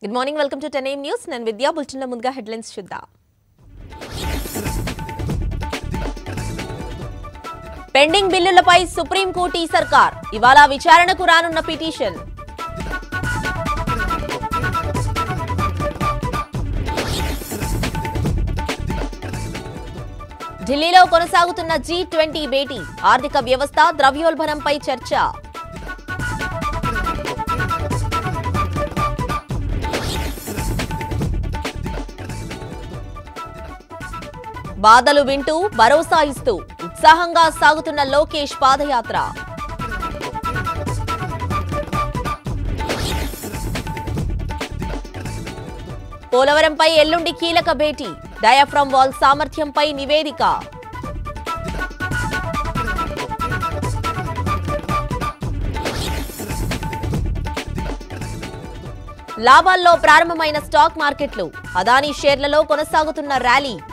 Good morning, welcome to 10 AM News. Nan Vidya bulletin lo munduga headlines chuddam. Pending బిల్లులపై supreme court సర్కార్ ఇవాళ విచారణకు రానున్న petition. ఢిల్లీలో కొనసాగుతున్న G20 భేటీ ఆర్థిక వ్యవస్థ ద్రవ్యోల్బణంపై చర్చ. బాధలు వింటూ భరోసా ఇస్తూ ఉత్సాహంగా సాగుతున్న లోకేష్ పాదయాత్ర. పోలవరంపై ఎల్లుండి కీలక భేటీ డయాఫ్రమ్ వాల్ సామర్థ్యంపై నివేదిక. లాభాల్లో ప్రారంభమైన స్టాక్ మార్కెట్లు అదానీ షేర్లలో కొనసాగుతున్న ర్యాలీ.